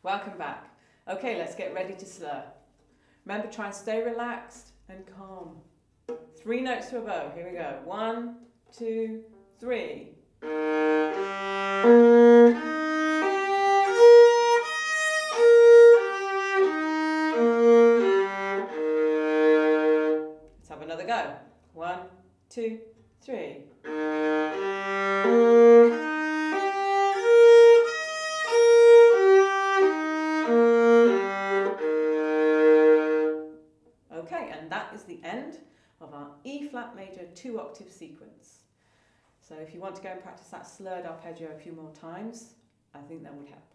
Welcome back. Okay, let's get ready to slur. Remember, try and stay relaxed and calm. 3 notes to a bow. Here we go. 1, 2, 3. Let's have another go. 1, 2, 3. Okay, and that is the end of our E flat major 2-octave sequence. So if you want to go and practice that slurred arpeggio a few more times, I think that would help.